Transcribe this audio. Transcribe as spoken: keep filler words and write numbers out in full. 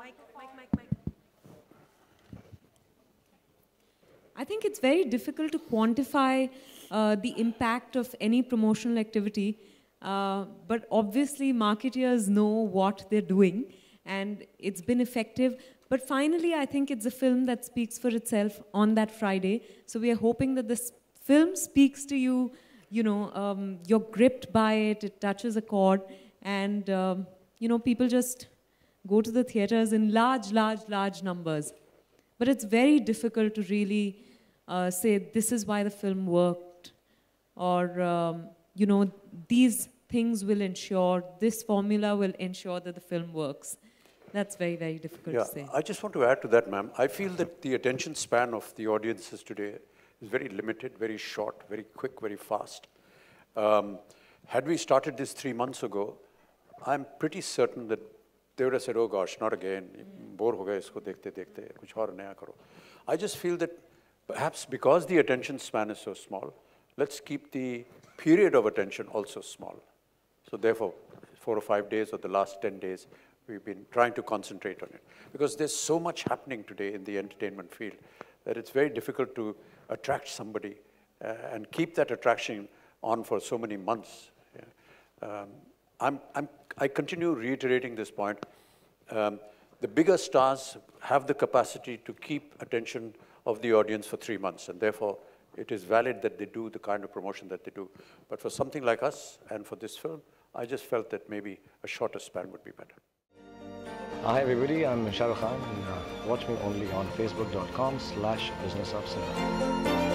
I think it's very difficult to quantify uh, the impact of any promotional activity, uh, but obviously marketeers know what they're doing, and it's been effective. But finally, I think it's a film that speaks for itself on that Friday. So we are hoping that this film speaks to you, you know, um, you're gripped by it, it touches a chord, and, um, you know, people just go to the theaters in large, large, large numbers. But it's very difficult to really uh, say this is why the film worked, or um, you know, these things will ensure, this formula will ensure that the film works. That's very, very difficult yeah, to say. I just want to add to that, ma'am. I feel that the attention span of the audiences today is very limited, very short, very quick, very fast. Um, had we started this three months ago, I'm pretty certain that they would have said, oh gosh, not again, bore ho gaye isko dekhte dekhte, kuch aur naya karo. I just feel that perhaps because the attention span is so small, let's keep the period of attention also small. So therefore, four or five days or the last ten days, we've been trying to concentrate on it. Because there's so much happening today in the entertainment field that it's very difficult to attract somebody uh, and keep that attraction on for so many months. Yeah. Um, I'm, I'm, I continue reiterating this point. Um, the bigger stars have the capacity to keep attention of the audience for three months, and therefore it is valid that they do the kind of promotion that they do. But for something like us and for this film, I just felt that maybe a shorter span would be better. Hi everybody, I'm Shah Rukh Khan, and uh, watch me only on facebook dot com slash business of cinema.